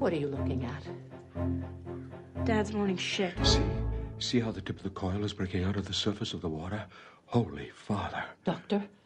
What are you looking at? Dad's morning shift. See how the tip of the coil is breaking out of the surface of the water? Holy Father. Doctor,